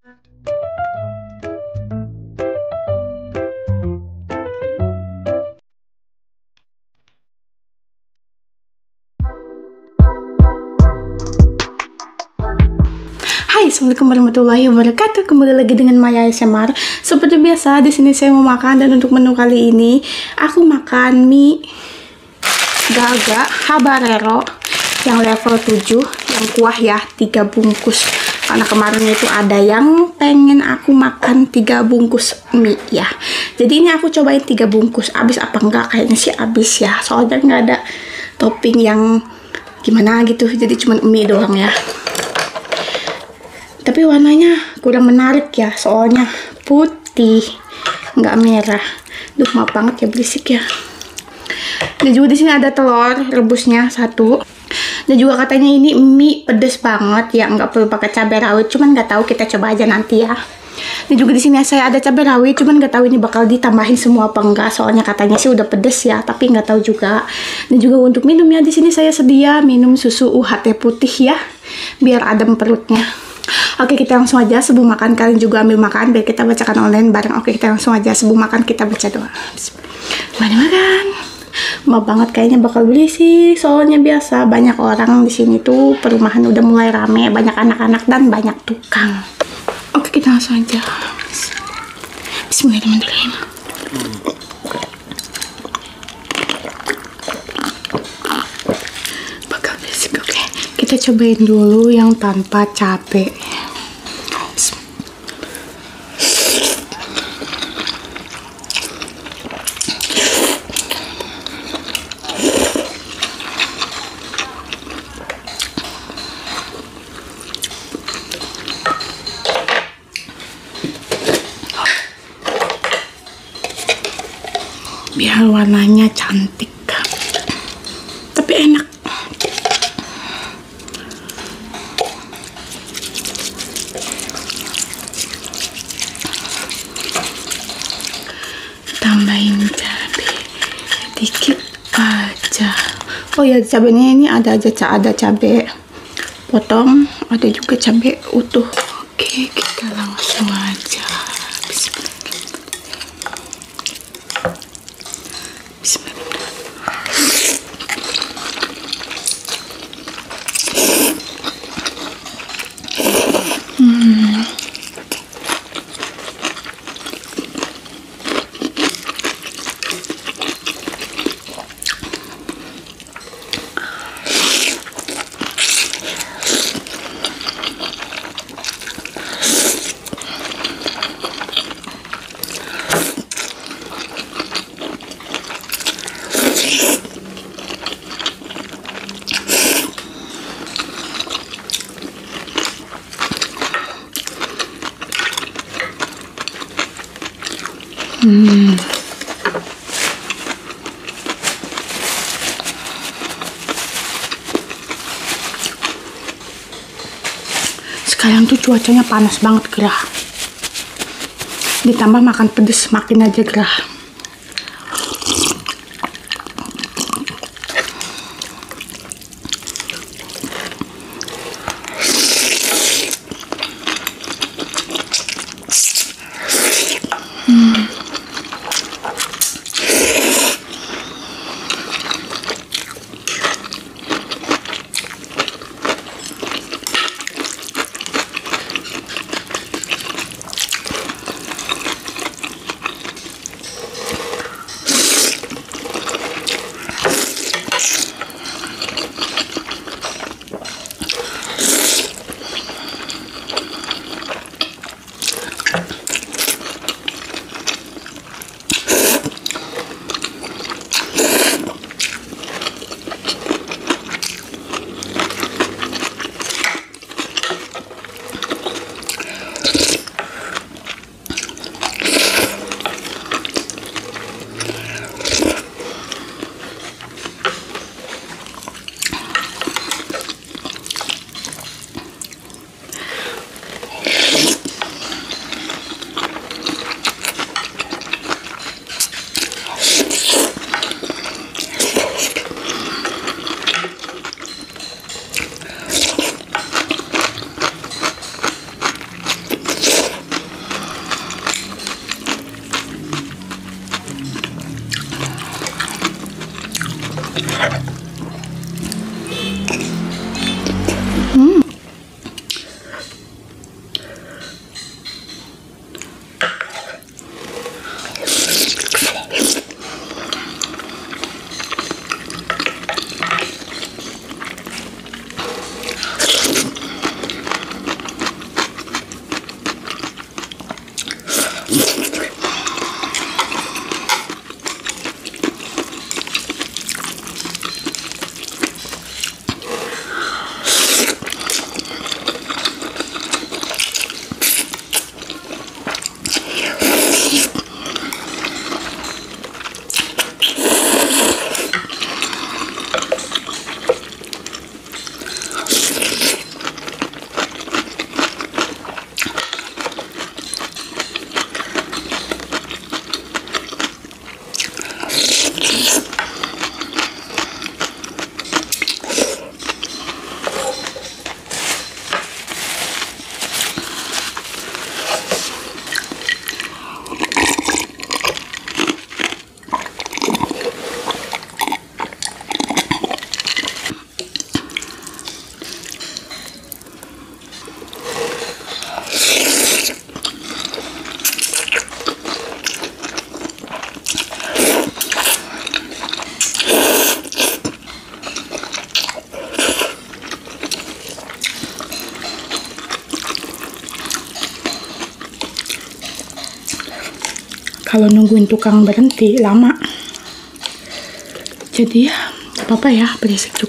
Hai, assalamualaikum warahmatullahi wabarakatuh. Kembali lagi dengan Maya ASMR. Seperti biasa, di sini saya mau makan, dan untuk menu kali ini aku makan mie Gaga Habanero yang level 7, yang kuah ya, 3 bungkus. Karena kemarin itu ada yang pengen aku makan 3 bungkus mie ya. Jadi ini aku cobain 3 bungkus. Abis apa enggak? Kayaknya sih abis ya. Soalnya nggak ada topping yang gimana gitu. Jadi cuma mie doang ya. Tapi warnanya kurang menarik ya, soalnya putih, nggak merah. Duh, maaf banget ya, berisik ya. Dan juga di sini ada telur rebusnya 1. Dan juga katanya ini mie pedes banget ya, nggak perlu pakai cabai rawit. Cuman nggak tahu, kita coba aja nanti ya. Dan juga di sini saya ada cabai rawit, cuman nggak tahu ini bakal ditambahin semua apa enggak. Soalnya katanya sih udah pedes ya, tapi nggak tahu juga. Dan juga untuk minumnya di sini saya sedia minum susu UHT putih ya, biar adem perutnya. Oke, kita langsung aja. Sebelum makan, kalian juga ambil makan biar kita bacakan online bareng. Oke, kita langsung aja. Sebelum makan kita baca doa. Mari makan. Maaf banget kayaknya bakal berisik, soalnya biasa banyak orang di sini tuh, perumahan udah mulai rame, banyak anak-anak dan banyak tukang. Oke, kita langsung aja. Bismillahirrahmanirrahim. Bakal berisik. Oke, kita cobain dulu yang tanpa cabai. Biar warnanya cantik tapi enak. Tambahin cabai dikit aja. Oh ya, cabenya ini ada cabai potong, ada juga cabai utuh. Oke, kita langsung aja. Sekarang tuh cuacanya panas banget, gerah. Ditambah makan pedes, makin aja gerah. kalau nungguin tukang berhenti lama. Jadi ya apa-apa ya, berisik juga.